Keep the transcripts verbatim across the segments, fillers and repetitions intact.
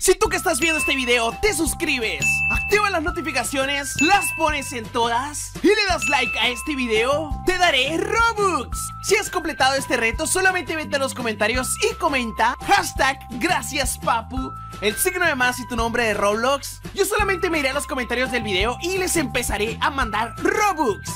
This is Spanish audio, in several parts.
Si tú que estás viendo este video te suscribes, activas las notificaciones, las pones en todas y le das like a este video, te daré Robux. Si has completado este reto, solamente vete a los comentarios y comenta hashtag gracias papu, el signo de más y tu nombre de Roblox. Yo solamente me iré a los comentarios del video y les empezaré a mandar Robux.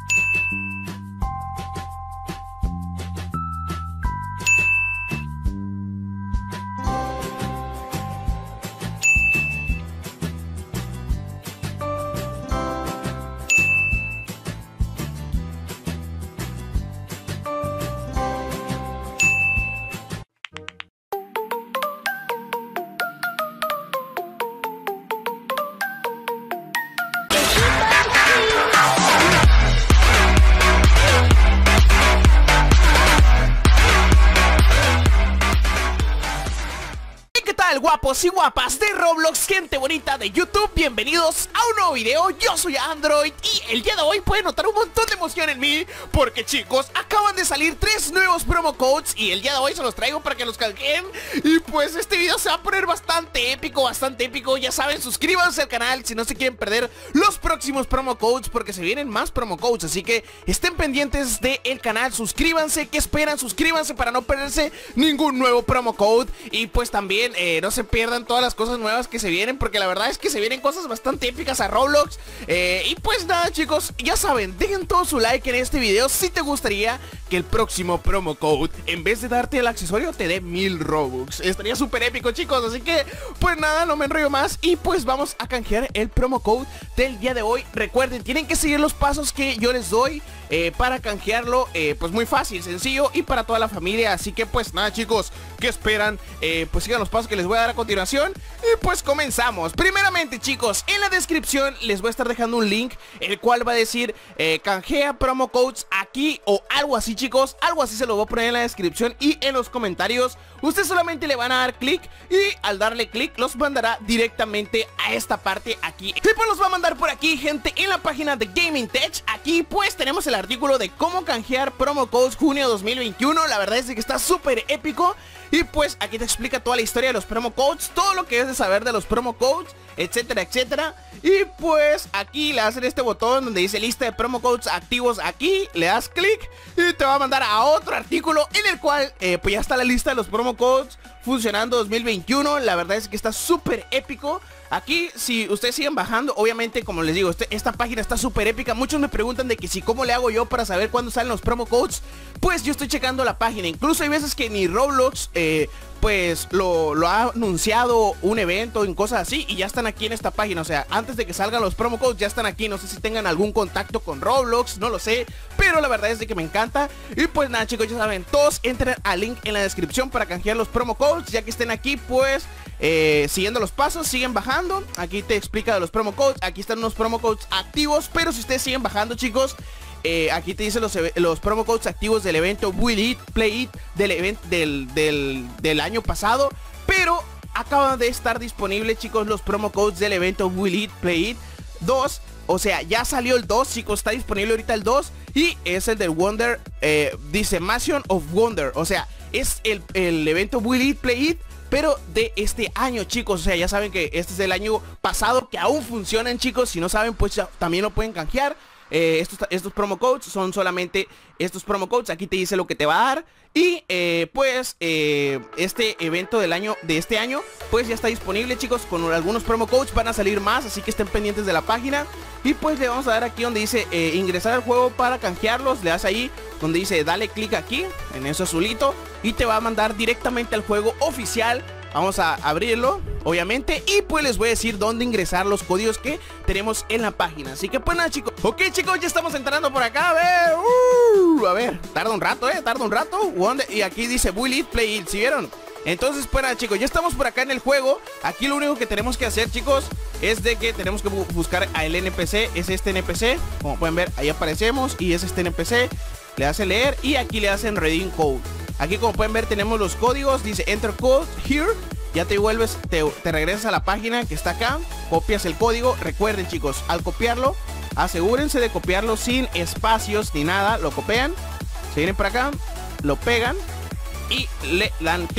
Guapos y guapas de Roblox, gente bonita de YouTube, bienvenidos a un nuevo video. Yo soy Android y el día de hoy pueden notar un montón de emoción en mí, porque chicos, acaban de salir tres nuevos promo codes y el día de hoy se los traigo para que los canjeen. Y pues este video se va a poner bastante épico, bastante épico. Ya saben, suscríbanse al canal si no se quieren perder los próximos promo codes, porque se vienen más promo codes, así que estén pendientes del canal, suscríbanse. ¿Qué esperan? Suscríbanse para no perderse ningún nuevo promo code. Y pues también eh, no se pierdan todas las cosas nuevas que se vienen, porque la verdad es que se vienen cosas bastante épicas a Roblox. eh, Y pues nada chicos, ya saben, dejen todo su like en este video si te gustaría que el próximo promo code, en vez de darte el accesorio, te dé mil Robux. Estaría súper épico chicos, así que pues nada, no me enrollo más y pues vamos a canjear el promo code del día de hoy. Recuerden, tienen que seguir los pasos que yo les doy eh, para canjearlo, eh, pues muy fácil, sencillo y para toda la familia. Así que pues nada chicos, ¿qué esperan? Eh, pues sigan los pasos que les voy a dar a continuación y pues comenzamos. Primeramente chicos, en la descripción les voy a estar dejando un link, el cual va a decir eh, canjea promo codes aquí o algo así chicos, algo así se lo voy a poner en la descripción y en los comentarios. Ustedes solamente le van a dar clic y al darle clic los mandará directamente a esta parte aquí. Y pues los va a mandar por aquí, gente, en la página de Gaming Tech. Aquí pues tenemos el artículo de cómo canjear promo codes junio dos mil veintiuno. La verdad es que está súper épico. Y pues aquí te explica toda la historia de los promo codes, todo lo que debes de saber de los promo codes, etcétera, etcétera. Y pues aquí le das en este botón donde dice lista de promo codes activos. Aquí le das clic y te va a mandar a otro artículo en el cual eh, pues ya está la lista de los promo codes funcionando dos mil veintiuno. La verdad es que está súper épico. Aquí, si ustedes siguen bajando, obviamente, como les digo, este, esta página está súper épica. Muchos me preguntan de que si cómo le hago yo para saber cuándo salen los promo codes. Pues yo estoy checando la página. Incluso hay veces que ni Roblox eh, pues lo, lo ha anunciado un evento en cosas así y ya están aquí en esta página. O sea, antes de que salgan los promo codes ya están aquí. No sé si tengan algún contacto con Roblox, no lo sé, pero la verdad es de que me encanta. Y pues nada chicos, ya saben, todos entren al link en la descripción para canjear los promo codes. Ya que estén aquí pues eh, siguiendo los pasos, siguen bajando. Aquí te explica de los promo codes. Aquí están unos promo codes activos, pero si ustedes siguen bajando chicos, Eh, aquí te dice los, los promo codes activos del evento Will It, Play It del, event, del, del, del año pasado. Pero acaban de estar disponibles chicos los promo codes del evento Will It, Play It dos. O sea, ya salió el dos chicos, está disponible ahorita el dos. Y es el del Wonder, eh, dice Mansion of Wonder. O sea, es el, el evento Will It, Play It, pero de este año chicos. O sea, ya saben que este es del año pasado, que aún funcionan chicos. Si no saben pues ya, también lo pueden canjear. Eh, estos, estos promo codes son solamente estos promo codes. Aquí te dice lo que te va a dar. Y eh, pues eh, este evento del año, de este año, pues ya está disponible chicos. Con algunos promo codes van a salir más, así que estén pendientes de la página. Y pues le vamos a dar aquí donde dice eh, ingresar al juego para canjearlos. Le das ahí donde dice dale clic aquí, en eso azulito, y te va a mandar directamente al juego oficial. Vamos a abrirlo, obviamente, y pues les voy a decir dónde ingresar los códigos que tenemos en la página. Así que pues nada chicos. Ok chicos, ya estamos entrando por acá. A ver, uh, a ver, tarda un rato, eh, tarda un rato. Y aquí dice Will It, Play It, ¿sí vieron? Entonces pues nada chicos, ya estamos por acá en el juego. Aquí lo único que tenemos que hacer chicos es de que tenemos que bu buscar al N P C. Es este N P C, como pueden ver, ahí aparecemos. Y es este N P C, le hace leer y aquí le hacen Redeem Code. Aquí como pueden ver tenemos los códigos, dice Enter Code Here. Ya te vuelves, te, te regresas a la página que está acá, copias el código. Recuerden chicos, al copiarlo, asegúrense de copiarlo sin espacios ni nada. Lo copian, se vienen para acá, lo pegan y le dan clic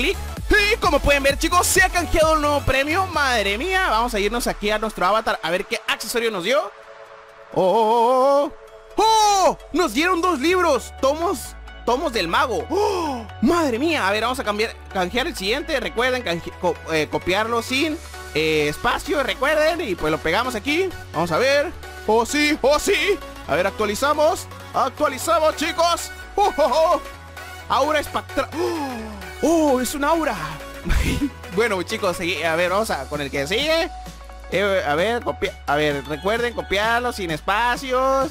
Y como pueden ver, chicos, se ha canjeado un nuevo premio. Madre mía, vamos a irnos aquí a nuestro avatar a ver qué accesorio nos dio. ¡Oh! ¡Oh! ¡Oh! Nos dieron dos libros. Tomos, tomos del mago. ¡Oh! Madre mía, a ver, vamos a cambiar, canjear el siguiente. Recuerden canje, co, eh, copiarlo sin eh, espacio, recuerden. Y pues lo pegamos aquí. Vamos a ver. ¡Oh sí! ¡Oh sí! A ver, actualizamos. Actualizamos, chicos. ¡Oh! ¡Oh! ¡Oh! Aura espectral. ¡Oh! ¡Oh! Es un aura. Bueno, chicos, a ver, vamos a con el que sigue. Eh, a ver, copia, a ver, recuerden copiarlo sin espacios.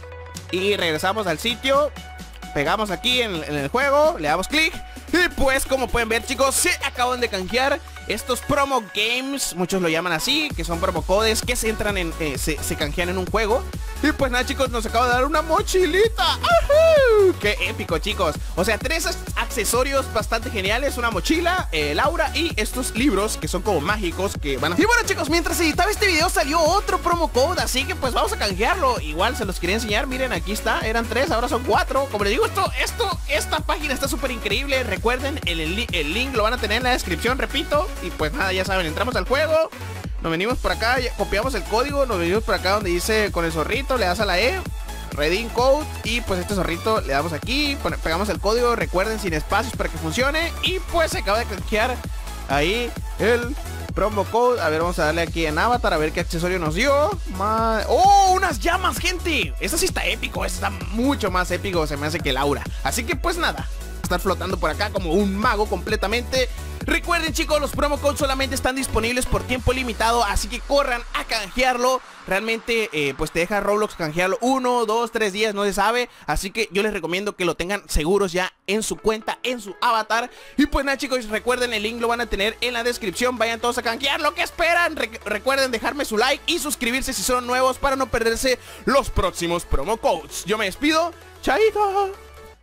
Y regresamos al sitio. Pegamos aquí en, en el juego, le damos clic. Y pues como pueden ver, chicos, se acaban de canjear estos promo games, muchos lo llaman así, que son promo codes que se entran en, eh, se, se canjean en un juego. Y pues nada, chicos, nos acaba de dar una mochilita. ¡Ajú! ¡Qué épico, chicos! O sea, tres accesorios bastante geniales. Una mochila, eh, Laura y estos libros que son como mágicos que van a... Y bueno, chicos, mientras editaba este video salió otro promo code, así que pues vamos a canjearlo. Igual se los quería enseñar, miren, aquí está. Eran tres, ahora son cuatro. Como les digo, esto, esto, esta página está súper increíble. Recuerden, el, el, el link lo van a tener en la descripción, repito. Y pues nada, ya saben, entramos al juego. Nos venimos por acá, copiamos el código. Nos venimos por acá donde dice con el zorrito, le das a la E, redeem code. Y pues este zorrito le damos aquí, pegamos el código, recuerden, sin espacios para que funcione. Y pues se acaba de canjear ahí el promo code. A ver, vamos a darle aquí en avatar, a ver qué accesorio nos dio. Ma ¡Oh! ¡Unas llamas, gente! Esto sí está épico, esto está mucho más épico, se me hace que el aura. Así que pues nada, estar flotando por acá como un mago completamente. Recuerden, chicos, los promo codes solamente están disponibles por tiempo limitado, así que corran a canjearlo. Realmente, eh, pues te deja Roblox canjearlo uno, dos, tres días, no se sabe. Así que yo les recomiendo que lo tengan seguros ya en su cuenta, en su avatar. Y pues nada, chicos, recuerden, el link lo van a tener en la descripción. Vayan todos a canjearlo, ¿qué esperan? Re recuerden dejarme su like y suscribirse si son nuevos para no perderse los próximos promo codes. Yo me despido, chaito.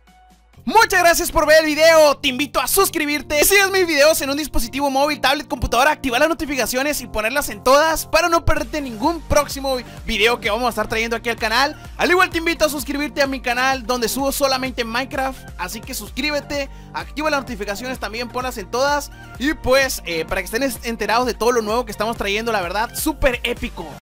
Muchas gracias por ver el video, te invito a suscribirte, sigas mis videos en un dispositivo móvil, tablet, computadora, activar las notificaciones y ponerlas en todas para no perderte ningún próximo video que vamos a estar trayendo aquí al canal. Al igual te invito a suscribirte a mi canal donde subo solamente Minecraft, así que suscríbete, activa las notificaciones también, ponlas en todas y pues eh, para que estén enterados de todo lo nuevo que estamos trayendo, la verdad, súper épico.